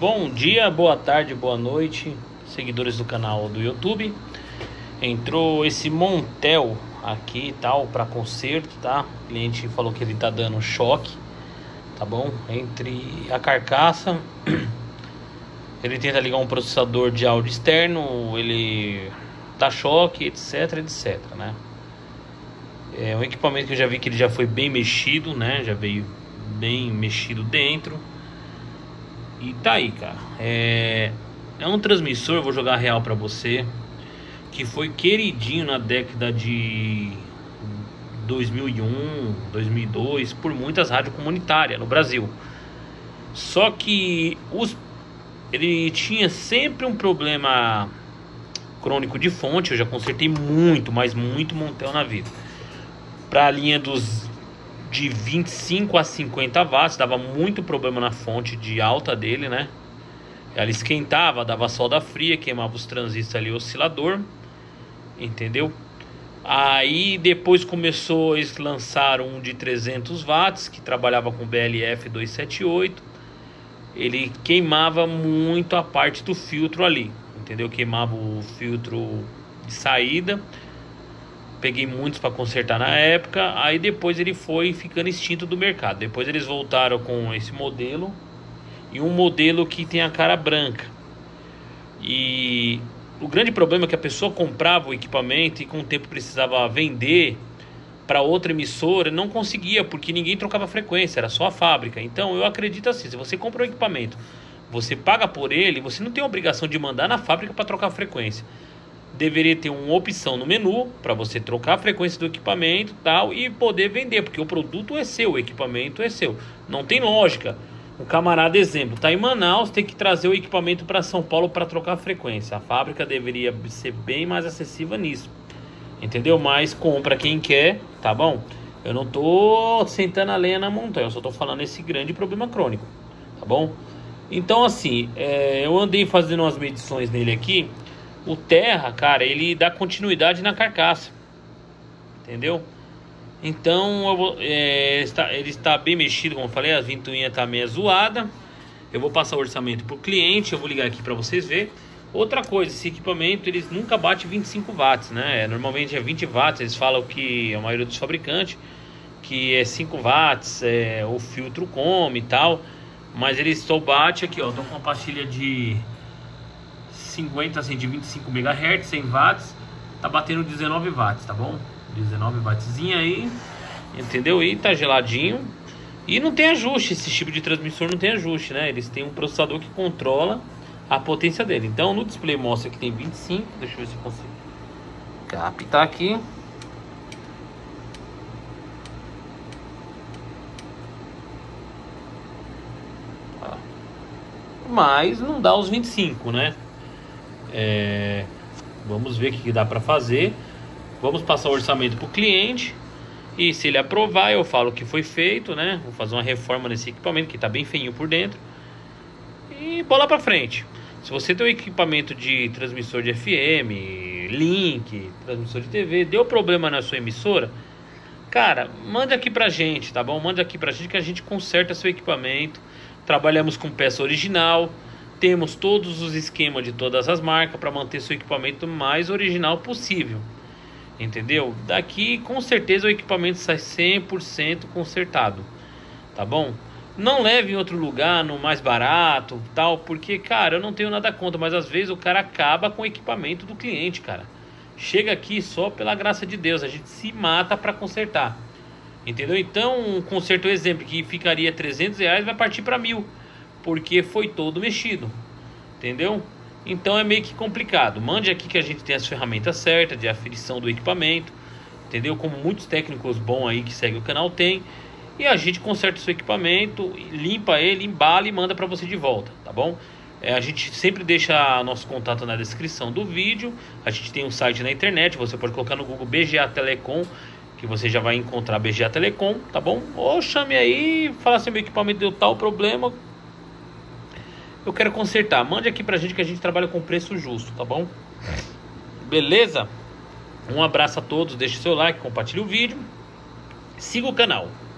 Bom dia, boa tarde, boa noite, seguidores do canal do YouTube. Entrou esse Montel aqui e tal para conserto, tá? O cliente falou que ele tá dando choque, tá bom? Entre a carcaça, ele tenta ligar um processador de áudio externo, ele dá choque, etc, etc, né? É um equipamento que eu já vi que ele já foi bem mexido, né? Já veio bem mexido dentro. E tá aí, cara. É um transmissor, eu vou jogar real pra você, que foi queridinho na década de 2001, 2002 por muitas rádios comunitárias no Brasil. Só que ele tinha sempre um problema crônico de fonte. Eu já consertei muito, mas muito Montel na vida. Para a linha de 25 a 50 watts, dava muito problema na fonte de alta dele, né? Ela esquentava, dava solda fria, queimava os transistores ali, oscilador, entendeu? Aí depois começou, eles lançaram um de 300 watts, que trabalhava com BLF 278. Ele queimava muito a parte do filtro ali, entendeu? Queimava o filtro de saída. Peguei muitos para consertar na época. Aí depois ele foi ficando extinto do mercado. Depois eles voltaram com esse modelo e um modelo que tem a cara branca. E o grande problema é que a pessoa comprava o equipamento e com o tempo precisava vender para outra emissora, não conseguia, porque ninguém trocava frequência, era só a fábrica. Então eu acredito assim, se você compra o equipamento, você paga por ele, você não tem a obrigação de mandar na fábrica para trocar a frequência. Deveria ter uma opção no menu para você trocar a frequência do equipamento tal, e poder vender, porque o produto é seu, o equipamento é seu. Não tem lógica. O camarada, exemplo, tá em Manaus, tem que trazer o equipamento para São Paulo para trocar a frequência. A fábrica deveria ser bem mais acessível nisso, entendeu? Mas compra quem quer, tá bom? Eu não tô sentando a lenha na montanha, eu só tô falando esse grande problema crônico, tá bom? Então assim, eu andei fazendo umas medições nele aqui. O Terra, cara, ele dá continuidade na carcaça, entendeu? Então ele está bem mexido, como eu falei. A ventoinha está meio zoada. Eu vou passar o orçamento pro cliente. Eu vou ligar aqui para vocês verem. Outra coisa, esse equipamento eles nunca bate 25 watts, né? Normalmente é 20 watts. Eles falam que a maioria dos fabricantes que é 5 watts, o filtro come e tal. Mas ele só bate aqui, ó. Tô com uma pastilha de 50, assim, de 25 MHz, 100 watts, tá batendo 19 watts, tá bom? 19 wattzinho aí, entendeu? E tá geladinho. E não tem ajuste, esse tipo de transmissor não tem ajuste, né? Eles têm um processador que controla a potência dele. Então no display mostra que tem 25, deixa eu ver se eu consigo captar aqui. Mas não dá os 25, né? Vamos ver o que dá para fazer. Vamos passar o orçamento para o cliente, e se ele aprovar, eu falo que foi feito, né? Vou fazer uma reforma nesse equipamento que está bem feinho por dentro, e bola para frente. Se você tem um equipamento de transmissor de FM, link, transmissor de TV, deu problema na sua emissora, cara, manda aqui pra gente, tá bom? Manda aqui pra gente que a gente conserta seu equipamento. Trabalhamos com peça original. Temos todos os esquemas de todas as marcas para manter seu equipamento mais original possível, entendeu? Daqui com certeza o equipamento sai 100% consertado, tá bom? Não leve em outro lugar, no mais barato, tal, porque, cara, eu não tenho nada contra, mas às vezes o cara acaba com o equipamento do cliente, cara. Chega aqui só pela graça de Deus, a gente se mata para consertar, entendeu? Então um conserto, exemplo, que ficaria R$300 vai partir para 1.000. Porque foi todo mexido, entendeu? Então é meio que complicado. Mande aqui que a gente tem as ferramentas certas de aferição do equipamento, entendeu? Como muitos técnicos bons aí que seguem o canal tem. E a gente conserta o seu equipamento, limpa ele, embala e manda para você de volta, tá bom? A gente sempre deixa nosso contato na descrição do vídeo. A gente tem um site na internet, você pode colocar no Google BGA Telecom, que você já vai encontrar BGA Telecom, tá bom? Ou chame aí, fala assim: meu equipamento deu tal problema, eu quero consertar. Mande aqui pra gente que a gente trabalha com preço justo, tá bom? Beleza? Um abraço a todos, deixe seu like, compartilhe o vídeo, siga o canal.